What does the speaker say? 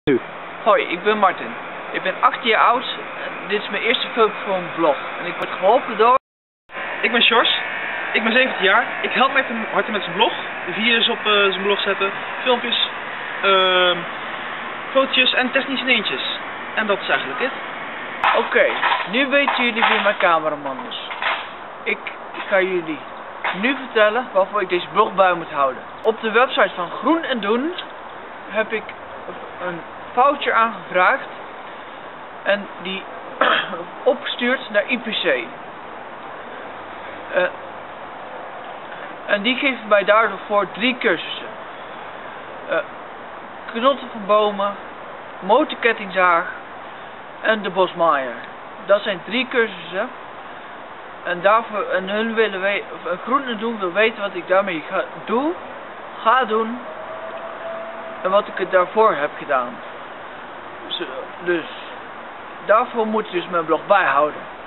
Nu. Hoi, ik ben Martin. Ik ben 18 jaar oud en dit is mijn eerste filmpje voor een vlog. En ik word geholpen door... Ik ben Sjors. Ik ben 17 jaar. Ik help Martin met zijn blog. Video's op zijn blog zetten. Filmpjes. Fotootjes en technische dingetjes. En dat is eigenlijk het. Oké, nu weten jullie wie mijn cameraman is. Ik ga jullie nu vertellen waarvoor ik deze blog bij moet houden. Op de website van Groen en Doen heb ik een voucher aangevraagd en die opgestuurd naar IPC. En die geven mij daardoor voor 3 cursussen. Knotten van bomen, motorkettingzaag en de bosmaaier. Dat zijn 3 cursussen. En daarvoor, Groen en Doen wil weten wat ik daarmee ga doen en wat ik er daarvoor heb gedaan. Dus daarvoor moet ik dus mijn blog bijhouden.